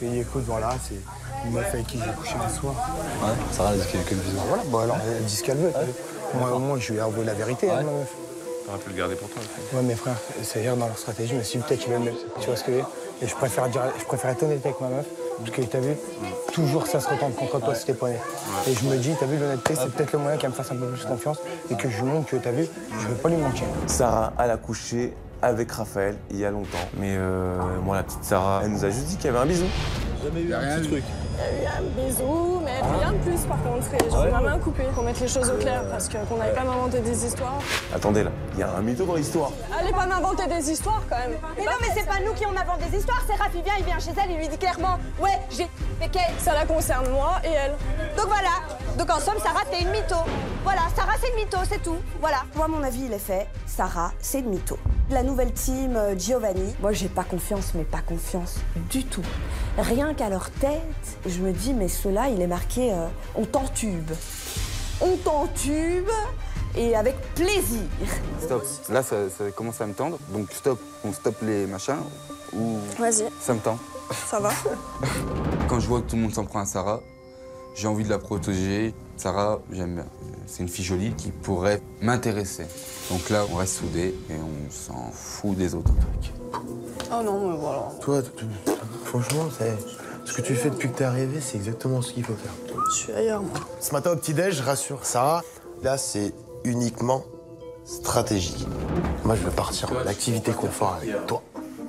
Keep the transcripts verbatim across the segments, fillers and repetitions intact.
lui ai dit écoute, voilà, c'est une meuf avec qui j'ai couché un soir. Ouais, Sarah a dit quelques bisous. Voilà, bon alors elle dit ce qu'elle veut. Ouais. Moi, au moins, je lui ai avoué la vérité, ouais. hein, ma meuf. T'aurais pu le garder pour toi aussi. Ouais, mes frères, c'est-à-dire dans leur stratégie, je me suis dit peut-être qu'ils veulent me. Tu vois ce que je veux dire? Et je préfère, dire, je préfère être honnête avec ma meuf, parce que t'as vu, mm. toujours ça se retourne contre toi ouais. si t'es pas honnête. Ouais. Et je me dis, t'as vu, l'honnêteté, c'est peut-être le moyen qu'elle me fasse un peu plus confiance et que je lui montre que, t'as vu, je veux pas lui mentir. Sarah, elle a couché avec Raphaël il y a longtemps. Mais euh, moi, la petite Sarah, elle nous a juste dit qu'il y avait un bisou. Jamais eu un petit truc. Il y a eu un bisou, mais rien de plus par contre. J'ai ouais. ma main coupée pour mettre les choses au clair parce qu'on n'allait pas m'inventer des histoires. Attendez là, il y a un mytho dans l'histoire. Allez pas m'inventer des histoires quand même. Mais non, mais c'est pas nous qui on invente des histoires, c'est Raph, il vient, il vient chez elle, il lui dit clairement ouais, j'ai fait qu'elle. Ça la concerne moi et elle. Donc voilà, donc en somme, Sarah, t'es une mytho. Voilà, Sarah, c'est une mytho, c'est tout. Voilà. Moi, mon avis, il est fait. Sarah, c'est une mytho. La nouvelle team euh, Giovanni, moi, j'ai pas confiance, mais pas confiance du tout. Rien qu'à leur tête, je me dis, mais ceux-là, il est marqué euh, on t'entube. On t'entube et avec plaisir. Stop. Là, ça, ça commence à me tendre. Donc, stop. On stoppe les machins ou. Vas-y. Ça me tend. Ça va. Quand je vois que tout le monde s'en prend à Sarah, j'ai envie de la protéger. Sarah, j'aime bien. C'est une fille jolie qui pourrait m'intéresser. Donc là, on reste soudés et on s'en fout des autres trucs. Oh non, mais voilà. Toi, franchement, ce que tu fais depuis que t'es arrivé, c'est exactement ce qu'il faut faire. Je suis ailleurs, moi. Ce matin au petit-déj, je rassure Sarah, là, c'est uniquement stratégique. Moi, je veux partir en activité confort avec toi.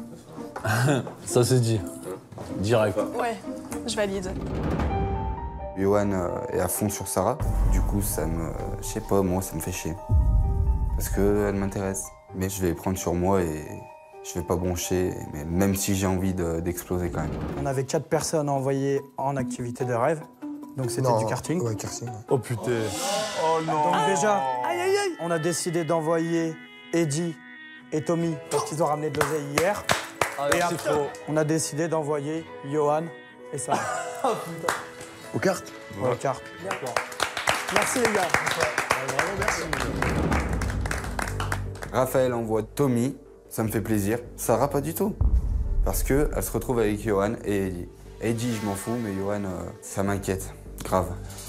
Ça, c'est dit. Direct. Ouais, je valide. Johan est à fond sur Sarah. Du coup, ça me... Je sais pas, moi, ça me fait chier. Parce qu'elle m'intéresse. Mais je vais les prendre sur moi et je vais pas broncher, mais même si j'ai envie d'exploser quand même. On avait quatre personnes à envoyer en activité de rêve. Donc c'était du karting. Ouais, karting. Oh putain. Oh non. Donc déjà, aïe, aïe, aïe. On a décidé d'envoyer Eddie et Tommy parce qu'ils ont ramené de l'oseille hier. Ah, et après, trop. on a décidé d'envoyer Johan et Sarah. Oh putain. Aux cartes? Ouais, aux cartes. Merci les gars. Vraiment, merci. Raphaël envoie Tommy, ça me fait plaisir. Sarah, pas du tout. Parce qu'elle se retrouve avec Johan et Eddie. Eddie, je m'en fous, mais Johan, euh, ça m'inquiète. Grave.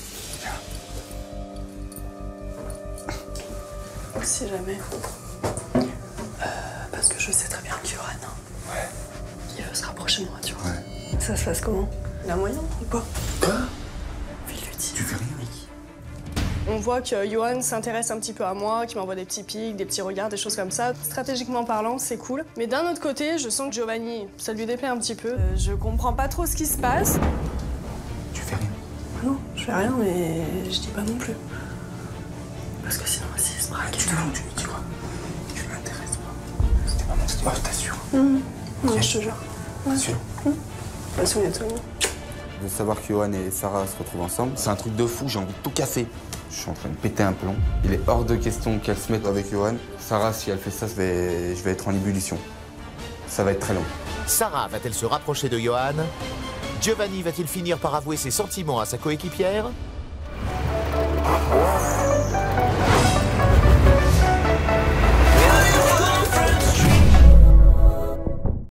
Si jamais. Euh, parce que je sais très bien que Johan, ouais. il veut se rapprocher de moi, tu vois. Ouais. Ça se passe comment? Il a moyen ou pas? Quoi? Il lui dit. Tu fais rien, mec. On voit que Johan s'intéresse un petit peu à moi, qu'il m'envoie des petits pics, des petits regards, des choses comme ça. Stratégiquement parlant, c'est cool. Mais d'un autre côté, je sens que Giovanni, ça lui déplaît un petit peu. Euh, je comprends pas trop ce qui se passe. Tu fais rien? Ah non, je fais rien, mais je dis pas non plus. Parce que sinon, s'il se braque... Tu te tu lui dis quoi? Tu m'intéresses pas. C'était pas mon style. Oh, je t'assure. Mmh. Non, je te jure. T'assures? Mmh. De toute façon, il y a tout le monde. De savoir que Johan et Sarah se retrouvent ensemble, c'est un truc de fou, j'ai envie de tout casser. Je suis en train de péter un plomb. Il est hors de question qu'elle se mette avec Johan. Sarah, si elle fait ça, je vais, je vais être en ébullition. Ça va être très long. Sarah va-t-elle se rapprocher de Johan? Giovanni va-t-il finir par avouer ses sentiments à sa coéquipière?